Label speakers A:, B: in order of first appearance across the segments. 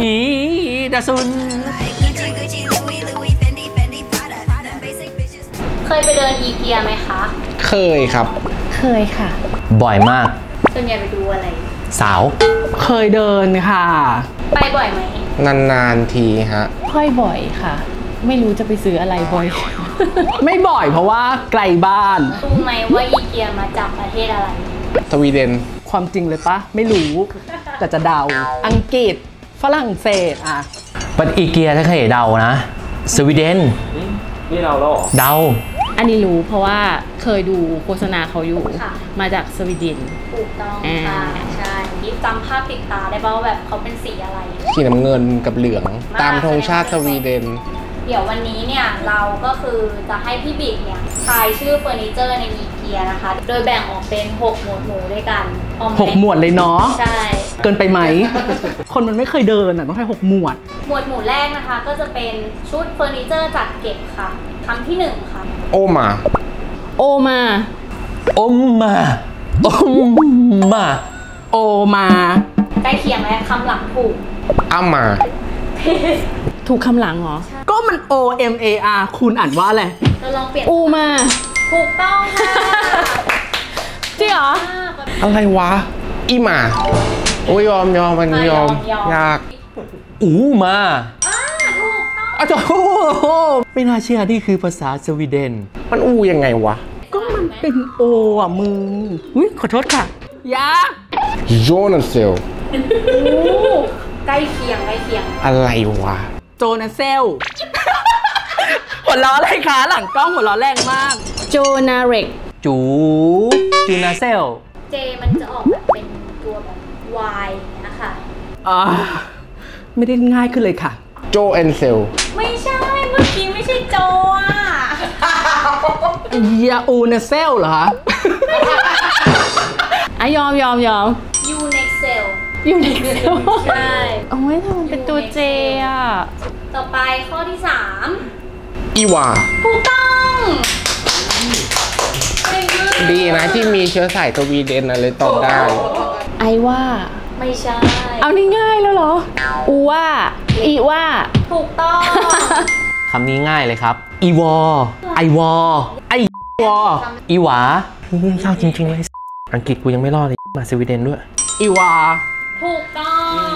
A: อีดาซุน
B: เคยไปเดินอีเกียไหมคะ
C: เคยครับ
D: เคยค่ะ
A: บ่อยมาก
B: ส่วนใหญ่ไปดูอะไร
A: สาว
D: เคยเดินค่ะ
B: ไปบ่อยไหม
C: นานๆทีฮะ
D: ค่อยบ่อยค่ะไม่รู้จะไปซื้ออะไรบ่อย ไม่บ่อยเพราะว่าไกลบ้าน
B: รู้ไหมว่าอีเกียมาจากประเทศอะไร
C: สวีเดน
D: ความจริงเลยปะไม่รู้แต่จะเดาอังกฤษฝรั่งเศสอ่ะ
A: ปัดอีเกียถ้าเคยเดานะสวีเดน
C: นี่เราหรอ
A: เดา
D: อันนี้รู้เพราะว่าเคยดูโฆษณาเขาอยู่มาจากสวีเดน
B: ถูกต้องค่ะใช่ยิบจำภาพติดตาได้ป่ะว่าแบบเขาเป็นสีอะไร
C: สีน้ำเงินกับเหลืองตามธงชาติสวีเดน
B: เดี๋ยววันนี้เนี่ยเราก็คือจะให้พี่บิ๊กเนี่ยทายชื่อเฟอร์นิเจอร์ในอีเกียนะคะโดยแบ่งออกเป็น6 หมวดหมู่ด้วยกัน
D: 6 หมวดเลยเนาะ
B: ใช่
D: เกินไปไหม คนมันไม่เคยเดินอ่ะต้องให้6 หมวด
B: หมวดหมู่แรกนะคะก็จะเป็นชุดเฟอร์นิเจอร์จัดเก็บค่ะคำที่1ค่ะ
C: โอมา
D: โอมา
A: โอมาโอมา
D: โอมา
B: ใกล้เคียงแล้วคำหลังถูก
C: อามา
D: ถูกคำหลังเหรอก็มัน O M A R คุณอ่านว่าอะไร
B: เราลองเปลี่ยน
D: อูมา
B: ถูกต้องค่ะ
D: จริงเหรอ
C: อะไรวะอีมาโอ้ยยอมมันยอมยาก
A: อูมา
B: ถูกต้อง
A: อ้าวโหไม่น่าเชื่อนี่คือภาษาสวีเดน
C: มันอูยังไงวะ
D: ก็มันเป็นโออ่ะมึงอุ้ยขอโทษค่ะยา
C: โจนาเซล
B: ใกล้เคียง
C: อะไรวะ
D: โจนาเซลหัวล้ออะไรคะหลังกล้องหัวล้อแรงมากโจนาเร็ก
A: จูนาเซล
B: เจมันจะออกแบบเป็นตัวแบบ Y นะคะ
D: ไม่ได้ง่ายขึ้นเลยค่ะ
C: โจเอ็นเซล
B: ไม่ใช่เมื่อกี้ไม่ใช่โจอ่ะ
D: ยาอูนาเซลเหรอยอม
B: ยูเน็กเซลใช่
D: โอ้ยทำไมเป็นตัวเจอ่ะ
B: ต่อไปข้อที่3
C: อีวา
B: ถูกต้อง
C: ดีนะที่มีเชื้อสายสวีเดนอะไรตอบได้
D: ไอว่า
B: ไม่ใช่
D: เอานี่ง่ายแล้วเหรออูว่าอีว่า
B: ถูกต้อง
A: คำนี้ง่ายเลยครับอีวอไอวอไอวออีหวายากจริงๆเลยอังกฤษกูยังไม่รอดเลยมาสวีเดนด้วย
D: อีวา
B: ถูกต้อง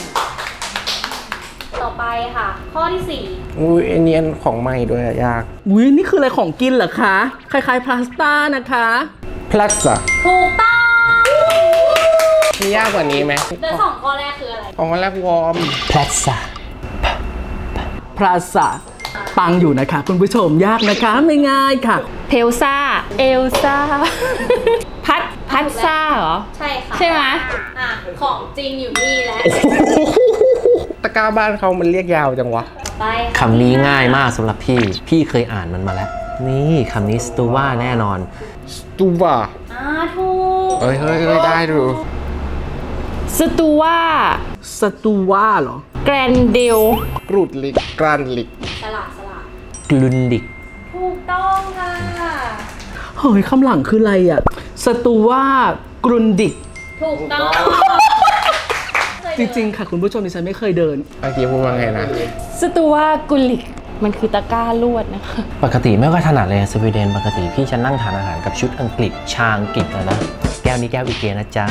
B: ต่อไปค่ะข้อที่4
C: อุ้ยอันนี้ของใหม่ด้วยยาก
D: อุ้ยนี่คืออะไรของกินเหรอคะคล้ายๆพาสต้านะคะ
C: พลาซ่า
B: ถูกต้อง
C: มียากกว่านี้ไหม
B: แล้ว2ข้อแรกคืออะไร
C: ข้อแรกวอร์ม
A: พลาซ่า
D: พลาซ่าปังอยู่นะคะคุณผู้ชมยากนะคะไม่ง่ายค่ะเพลซ่าเอลซ่าพัดซ่าเหรอ
B: ใช่ค่ะ
D: ใช่ไหม
B: ของจริงอยู่นี่แหละ
C: ตะกร้าบ้านเขามันเรียกยาวจังวะ
A: คำนี้ง่ายมากสำหรับพี่เคยอ่านมันมาแล้วนี่คำนี้สตูว่าแน่นอน
C: สตูว่า
B: ถูก
C: เฮ้ยได้ดู
D: สตูว่าเหรอแกรนเดล
C: กรูดลิกกรันลิก
B: สละ
A: กลุนดิก
B: ถูกต้องค่ะ
D: เฮ้ยคำหลังคืออะไรอ่ะสตูว่ากรุนดิก
B: ถูกต้อง
D: จริงๆค่ะคุณผู้ชมดิฉันไม่เคยเดิน
C: เมื่อกี้พูดว่าไงนะ
D: สตูว่ากุลิกมันคือตะกร้าลวดนะคะ
A: ปกติไม่ค่อยถนัดเลยสวีเดนปกติพี่จะนั่งทานอาหารกับชุดอังกฤษชาอังกฤษนะแก้วนี้แก้วอีเกียนะจ๊ะ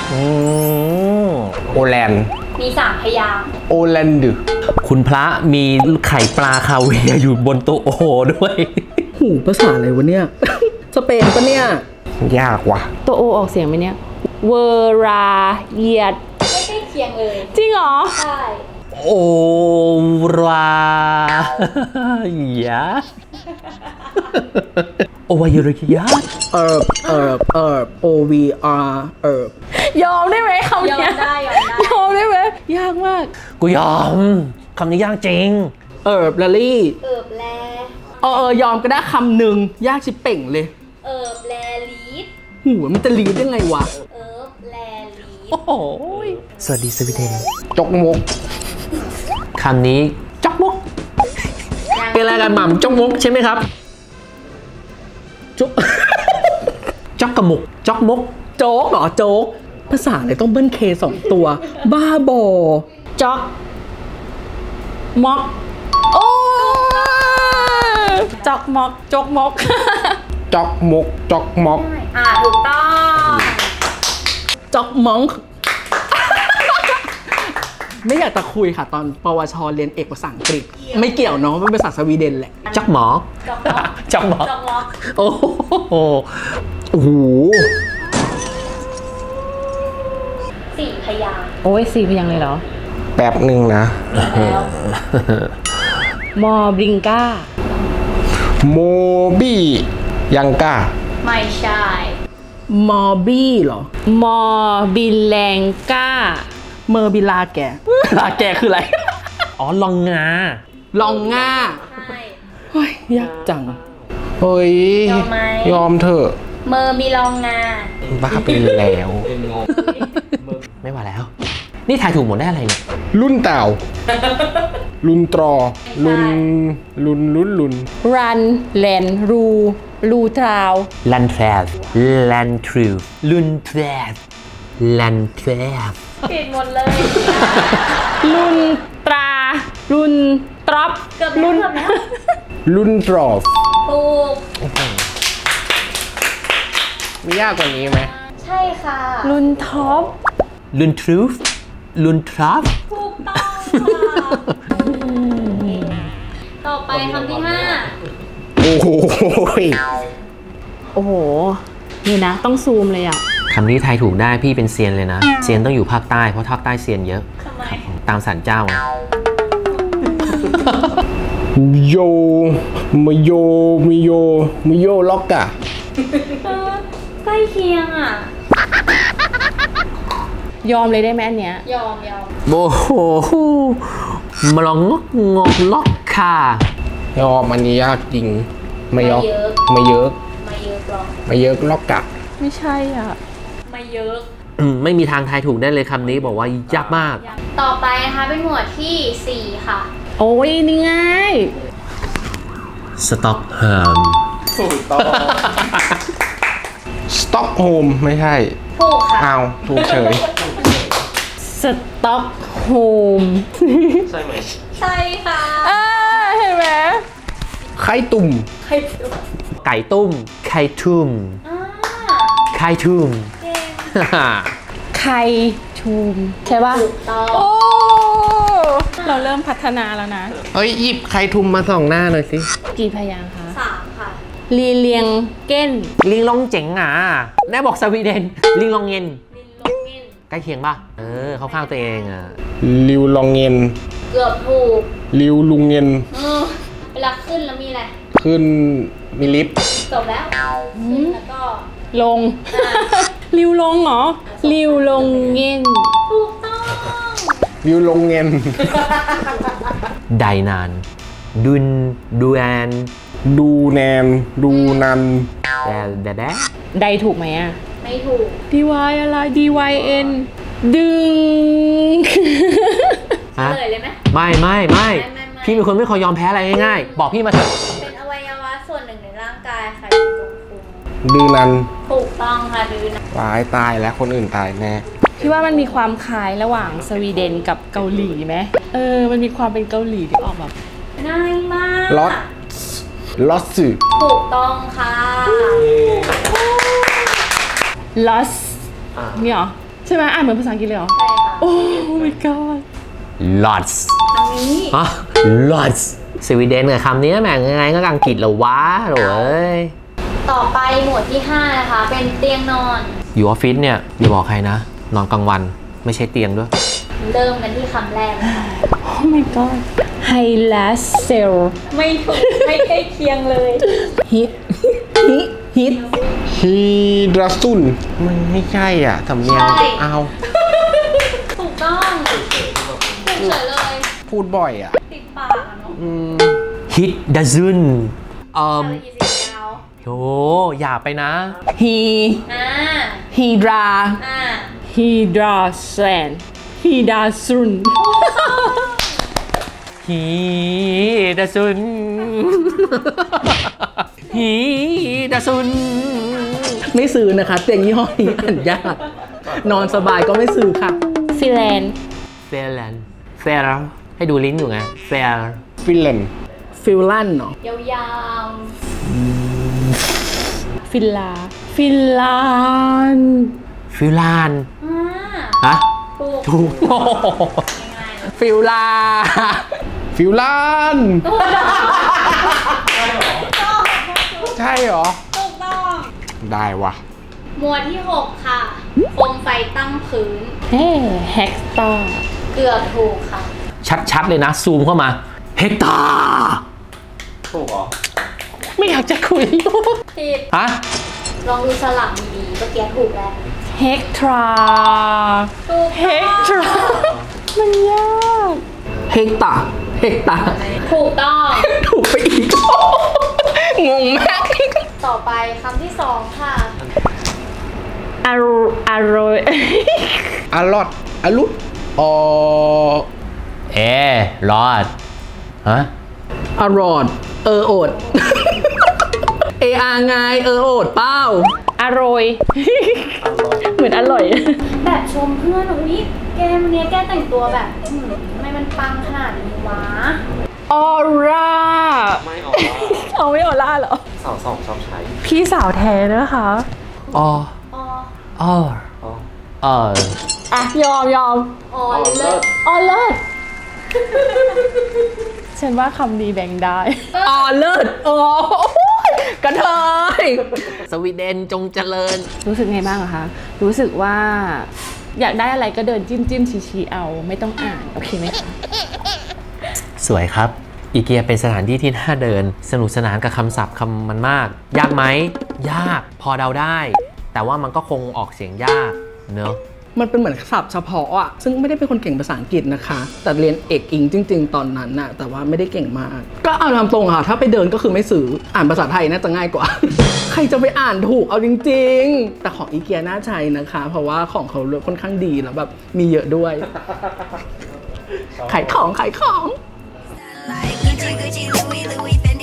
C: โอแลนด์
B: มี3 พยางค์
C: โอแลนด์
A: คุณพระมีไข่ปลาคาเวียอยู่บนโต๊ะโอด้วย
D: หูภาษาอะไรวะเนี่ยสเปนปะเนี่ย
C: ยากว่ะ
D: ตัวโอออกเสียงไหมเนี่ยเวราเยียด
B: ไม่ใช่เคียงเลย
D: จริงเหรอ
B: ใช่
A: โอรายัดโอวายริยัด
D: OVR ยอมได้ไหมคำนี้ยอมได้ไหมยากมาก
A: กูยอมคำนี้ยากจริง
D: ลาลี่
B: แล
D: ยอมก็ได้คำหนึ่งยากชิบเป่งเลย
B: แลลีด
D: หูมันจะลีดยังไงวะ
B: แลลีด
D: โอ้โห
A: สวัสดีสวีเดน
C: จกมุก
A: คำนี้จกมุกเป็นอะไรกันหม่ำจกมุกใช่ไหมครับจกกระมุกจกมุก
D: โจ๊กเหรอโจ๊กภาษาอะไรต้องเบิ้ลเค2 ตัวบ้าบอ
B: จ๊อก
D: ม็อกโอ้จอกม็อกจกม็อก
C: จอกมกจอกมอก
B: ถูกต้อง
D: จอกมอง ไม่อยากจะคุยค่ะ ตอนปวชเรียนเอกภาษาอังกฤษ ไม่เกี่ยวเนาะมันเป็นภาษาสวีเดนแหละ
A: จักหมอ
B: จอกม็อก
A: จักหมอ
B: จอกม็อก
A: โอ้โห
C: โอ้โห
B: 4 พยางค์
D: โอ้ยสี่พยางค์เลยเหรอ
C: แป๊บหนึ่งนะ
B: แล้ว
D: มอบริงก้า
C: โมบี้ยังก้า
B: ไม่ใช่
D: มอบี้เหรอ มอบิแลงก้า เมอร์บิลาแก ลาแกคืออะไร
A: อ๋อ ลองงา
D: ลองง่า
B: ใช่
D: เฮ้ยยากจัง
C: เฮ้ย
B: ยอมไหม
C: ยอมเถอะ
B: เมอร์มีรองงา
C: บ้าไปแล้ว
A: ไม่ไหวแล้ว นี่ทายถูกหมดได้อะไรเนี่ย
C: รุ่นเต่า รุ่นตรอ รุ่นรุ่น
D: รันแลนรูรูทราว
A: ลันแทรสลันทรูลุนแทรสลันแทรส
B: ผิดหมดเลย
D: รุนตรา รุนตรอป
B: เกือบแล้วเกือบแล้ว
C: รุ่นตรอฟ
B: ถูก
C: มียากกว่านี้ไหม
B: ใช่ค่ะ
D: รุนท็อป
A: ลุนทรูฟลุนทรัฟ
B: ถูกต้องค่ะต่อไปคำที่
C: โอ้โห
D: โอ้โห นี่นะ ต้องซูมเลยอ่ะ
A: คำนี้ทายถูกได้พี่เป็นเซียนเลยนะ เซียนต้องอยู่ภาคใต้เพราะภาคใต้เซียนเยอะ
B: 5ทำไม
A: ตามศาลเจ้าไง
C: โยมโยมิโยมิโยล็อกกะ
B: ใกล้เคียงอ่ะ
D: ยอมเลยได้ไหมอันเนี้ย
B: ยอม
A: โอ้โหมาลองงอกล็อกค่ะ
C: ยอมอันนี้ยากจริง ไม่ยอก
B: ไม่เยอะ
C: ไม่เยอะ
B: มาเยอะหรอก
C: ไม่เยอะล็อกกะ
D: ไม่ใช่อ่ะ
B: มาเยอะ
A: ไม่มีทางทายถูกได้เลยคำนี้บอกว่ายากมาก
B: ต่อไปนะคะเป็นหมวดที่ 4 ค่ะ
D: โอ้ยนี่ง่าย
A: สต็อกโฮม
C: สต็อกโฮมไม่ใช่
B: ถูกค่ะ
C: อ้าวถูกเฉย
D: สต็อกโฮม
B: ใช่ค่ะ
D: เห็นไหม
C: ไข่ตุ่ม
B: ใครถูก
A: ไก่ตุ้ม ไข่ทุ่ม ไข่ทุ่ม
B: เก่ง
D: ไข่ชูม ใช่ป่ะ
B: ถูกต้อง
D: โอ้ เราเริ่มพัฒนาแล้วนะ
C: เฮ้ยหยิบไข่ทุ่มมาส่องหน้าหน่อยสิ
D: กี่พยางค์คะ
B: 3 ค่ะ
D: ลีเลียงเก้น
A: ลิงลองเจ๋งอ่ะแน่บอกสวีเดน ลิงลองเงิน
B: ลินลงเงิน
A: ใกล้เคียงป่ะ เข้าข้างตัวเองอ่ะ
C: ลิวลองเงิน
B: เกือบถูก
C: ลิวลุงเงิน
B: เวลาขึ้นแล้วมีอะไร
C: ขึ้นมีลิฟต์
B: จบแล้ว ขึ้นแล้วก็
D: ลง ริวลงเหรอ ริวลงเง่น
B: ถูกต้อง
C: ลิวลงเงิน
A: ไดนาน ดุนดูแอน
C: ดูแนน ดูนัน
A: แด
D: ใดถูกไหมอ่ะ
B: ไม่ถูก
D: DY อะไร DYN ดึง
A: ฮะ
B: เลยเลยไหม
A: ไม่
B: ไม่
A: พี่เป็นคนไม่เคยยอมแพ้อะไรง่ายๆ บอกพี่มาเถอะ
B: เป็นอวัยวะส่วนหนึ่งในร่างกายค่ะที่ตรงพุง
C: ดือนัน
B: ถูกต้องค่ะดูนะ
C: ตายแล้วคนอื่นตายแน่
D: พี่ว่ามันมีความคล้ายระหว่างสวีเดนกับเกาหลีไหมมันมีความเป็นเกาหลีที่ออกแบบ
B: ง่ายมาก
C: ลอสสึ
B: ถูกต้องค่ะ
D: loss นี่เหรอ ใช่ไหมอ่านเหมือนภาษาอังกฤษเลยเหรอ
B: ใช่ค่ะ
D: โอ้ my god
A: lots
B: ทางนี้
A: ฮะ lots สวีเดนกับคำนี้แม่งยังไงก็อังกฤษเหรอวะโถ่เอ้ย
B: ต่อไปหมวดที่ 5 นะคะ เป็นเตียงนอน
A: อยู่ออฟฟิศเนี่ยอย่าบอกใครนะ นอนกลางวันไม่ใช่เตียงด้วย
B: เริ่มกันที่คำแรกนะคะ
D: oh my god Highland cell
B: ไม่ถูก ไม่ใกล้เคียงเลย
D: hit hit
C: ฮีดราซุนมันไม่ใช่อ่ะสำเนียง
B: ใช่
C: เอา
B: ถูกต้องถูกเฉยเลย
C: พูดบ่อยอ่ะ
B: ติดปากอะเนาะ
A: hit doesn't
B: อะไรยีสิบยาว
A: โหอย่าไปนะ
D: he
B: อ่า
D: hydra
B: อ่า
D: hydra sand hydra sun
A: ฮีดาซุน ฮีดาซุน
D: ไม่ซื้อนะคะเตียงยี่ห้อนี้อ่านยากนอนสบายก็ไม่ซื้อค่ะฟิแลนด์
A: เฟรนเฟรให้ดูลิ้นอยู่ไงแฟร์
C: ฟินแลนด์
D: ฟิลลันเนาะ
B: ยาว
D: ฟิลลาฟิลลาน
A: ฟิลลาน
B: ๆ
A: ฮะ
B: ถูก
A: ถูก
B: ง่ายๆเลย
D: ฟิลลา
C: ฟิลแลนด์ใช่เหรอ
B: ถูกต้อง
C: ได้วะ
B: หมวดที่ 6 ค่ะโคมไฟตั้งพื้น
D: เฮ้แฮกตาร์
B: เกือบถูกค่ะ
A: ชัดๆเลยนะ ซูมเข้ามาเฮกตาร์
C: ถูกเหรอ
A: ไม่อยากจะคุย
B: ผิด
A: ฮะ
B: ลองดูสลับดีๆเมื่อกี้ถูกแล้ว
D: เฮกทรา
B: ถูก
D: เฮกทรามันยากเฮกตาเฮกตา
B: ถูกต้อง
D: ถูกไปอีก งงมาก
B: ต่อไปคำที่ 2 ค่ะ
D: อร่อย
C: อลอดอลุดอ
A: รอด ฮะ
D: อร่อยโอด AR ไงโอดเป้าอร่อย เหมือนอร่อย
B: แบบชมเพื่อนอุ๊ยแกวันนี้แกแต่งตัวแบบทำไมมันปังขนาดนี้วะ
D: ออร่า
C: ไม่ออก
D: เอาไม่ออร่าเหรอ
C: สาวสองชอบใช้
D: พี่สาวแท้นะคะ
A: อ
B: อ
A: อ่
D: ะยอม
B: อเลิศ
D: ออเลิศฉันว่าคำนี้แบ่งได้ออเลิศโอ้ยกระเทย
A: สวีเดนจงเจริญ
D: รู้สึกไงบ้างอะคะ รู้สึกว่าอยากได้อะไรก็เดินจิ้มชี้เอาไม่ต้องอ่าน โอเคไหมคะ
A: สวยครับ อีเกียเป็นสถานที่ที่น่าเดิน สนุกสนานกับคำศัพท์คำมันมาก ยากไหม ยากพอเดาได้ แต่ว่ามันก็คงออกเสียงยากเนอะ
D: มันเป็นเหมือนศัพท์เฉพาะอะซึ่งไม่ได้เป็นคนเก่งภาษาอังกฤษนะคะ แต่เรียนเอกอิงจริง ๆ ตอนนั้นน่ะแต่ว่าไม่ได้เก่งมาก ก็เอาตามตรงค่ะ ถ้าไปเดินก็คือไม่ซื้ออ่านภาษาไทยน่าจะง่ายกว่า ใครจะไปอ่านถูกเอาจริง ๆ แต่ของอีเกียน่าใช้นะคะ เพราะว่าของเขาค่อนข้างดีแล้วแบบมีเยอะด้วย ขายของ
E: Like Gucci, Gucci, Louis, Louis,